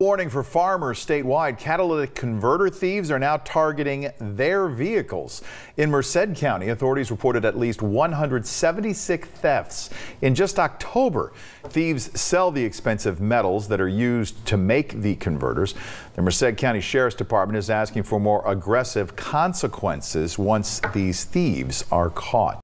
Warning for farmers statewide. Catalytic converter thieves are now targeting their vehicles. In Merced County, authorities reported at least 176 thefts. In just October, thieves sell the expensive metals that are used to make the converters. The Merced County Sheriff's Department is asking for more aggressive consequences once these thieves are caught.